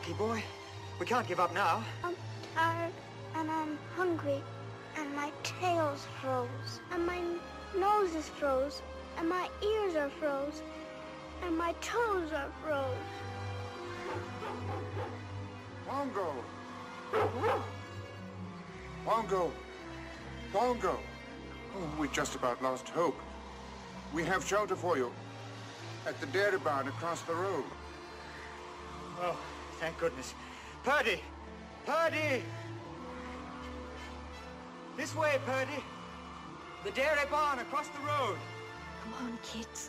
lucky boy. We can't give up now. I'm tired and I'm hungry and my tail's froze and my nose is froze and my ears are froze and my toes are froze. Pongo! Pongo! Pongo! Oh, we just about lost hope. We have shelter for you at the dairy barn across the road. Oh, thank goodness. Purdy! Purdy! This way, Purdy. The dairy barn across the road. Come on, kids.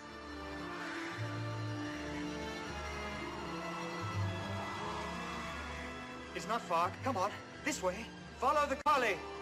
It's not far. Come on, this way. Follow the collie.